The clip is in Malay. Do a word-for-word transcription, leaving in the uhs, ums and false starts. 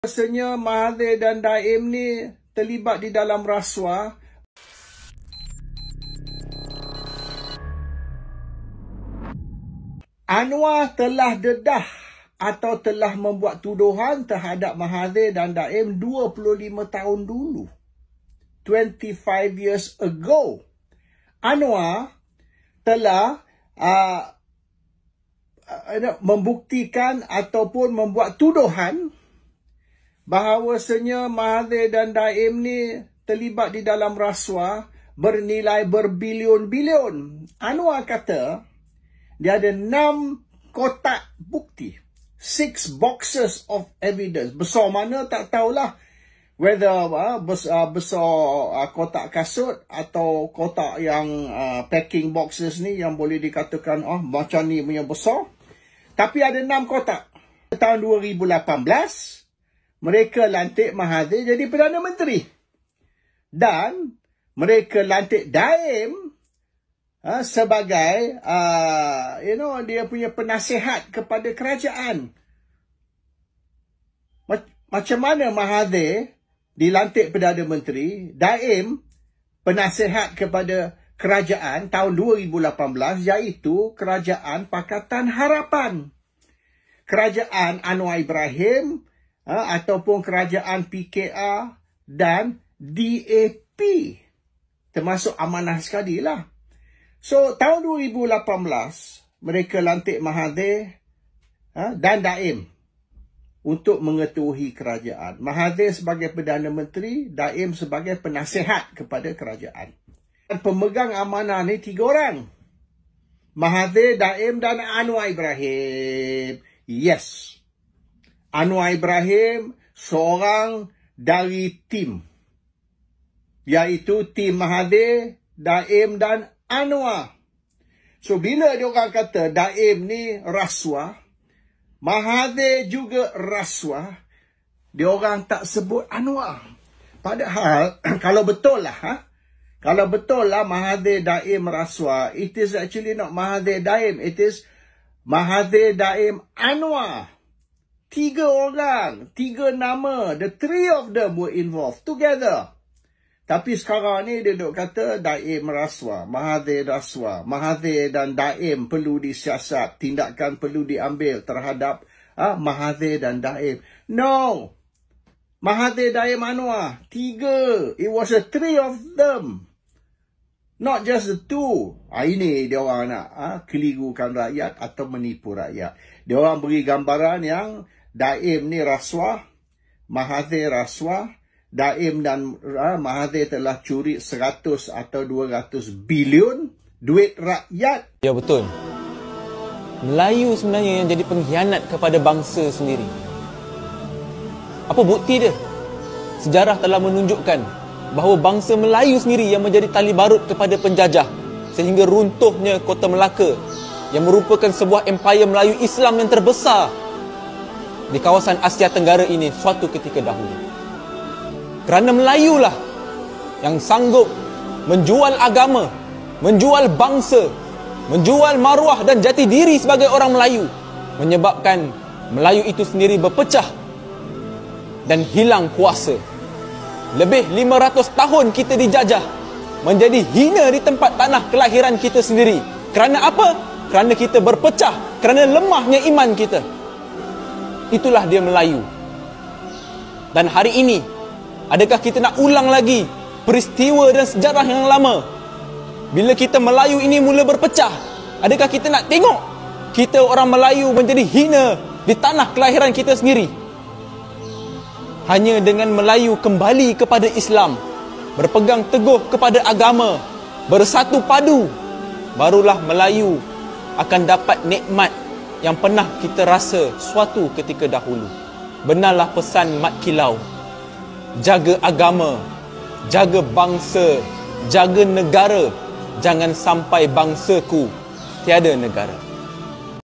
Rasanya Mahathir dan Daim ni terlibat di dalam rasuah. Anwar telah dedah atau telah membuat tuduhan terhadap Mahathir dan Daim dua puluh lima tahun dulu. twenty-five years ago. Anwar telah uh, uh, membuktikan ataupun membuat tuduhan bahawasanya Mahathir dan Daim ni terlibat di dalam rasuah bernilai berbilion-bilion. Anwar kata dia ada enam kotak bukti. Six boxes of evidence. Besar mana tak tahulah. Whether uh, besar, besar uh, kotak kasut atau kotak yang uh, packing boxes ni yang boleh dikatakan oh, macam ni punya besar. Tapi ada enam kotak. Tahun dua ribu lapan belas, mereka lantik Mahathir jadi Perdana Menteri. Dan mereka lantik Daim uh, sebagai uh, you know, dia punya penasihat kepada kerajaan. Macam mana Mahathir dilantik Perdana Menteri, Daim penasihat kepada kerajaan tahun dua ribu lapan belas, iaitu Kerajaan Pakatan Harapan. Kerajaan Anwar Ibrahim ha, ataupun Kerajaan P K R dan D A P. Termasuk amanah sekali lah. So, tahun dua ribu lapan belas, mereka lantik Mahathir ha, dan Daim untuk mengetuahi kerajaan. Mahathir sebagai Perdana Menteri, Daim sebagai penasihat kepada kerajaan. Dan pemegang amanah ni tiga orang. Mahathir, Daim dan Anwar Ibrahim. Yes. Anwar Ibrahim seorang dari tim. Iaitu tim Mahathir, Daim dan Anwar. So, bila diorang kata Daim ni rasuah, Mahathir juga rasuah, diorang tak sebut Anwar. Padahal, kalau betul lah, ha? Kalau betul lah Mahathir Daim rasuah, it is actually not Mahathir Daim, it is Mahathir Daim Anwar. Tiga orang, tiga nama, the three of them were involved together. Tapi sekarang ni dia duk kata Daim rasuah, Mahathir rasuah. Mahathir dan Daim perlu disiasat, tindakan perlu diambil terhadap ah, Mahathir dan Daim. No! Mahathir, Daim, Anwar. Tiga. It was a three of them. Not just the two. Ah, ini dia orang nak ah, kelirukan rakyat atau menipu rakyat. Dia orang beri gambaran yang Daim ni rasuah, Mahathir rasuah. Daim dan uh, Mahathir telah curi seratus atau dua ratus bilion duit rakyat. Ya, betul. Melayu sebenarnya yang jadi pengkhianat kepada bangsa sendiri. Apa bukti dia? Sejarah telah menunjukkan bahawa bangsa Melayu sendiri yang menjadi tali barut kepada penjajah sehingga runtuhnya Kota Melaka yang merupakan sebuah empayar Melayu Islam yang terbesar di kawasan Asia Tenggara ini suatu ketika dahulu. Kerana Melayulah yang sanggup menjual agama, menjual bangsa, menjual maruah dan jati diri sebagai orang Melayu, menyebabkan Melayu itu sendiri berpecah dan hilang kuasa. Lebih lima ratus tahun kita dijajah, menjadi hina di tempat tanah kelahiran kita sendiri. Kerana apa? Kerana kita berpecah, kerana lemahnya iman kita. Itulah dia Melayu. Dan hari ini, adakah kita nak ulang lagi peristiwa dan sejarah yang lama? Bila kita Melayu ini mula berpecah, adakah kita nak tengok kita orang Melayu menjadi hina di tanah kelahiran kita sendiri? Hanya dengan Melayu kembali kepada Islam, berpegang teguh kepada agama, bersatu padu, barulah Melayu akan dapat nikmat yang pernah kita rasa suatu ketika dahulu. Benarlah pesan Mat Kilau. Jaga agama, jaga bangsa, jaga negara. Jangan sampai bangsaku tiada negara.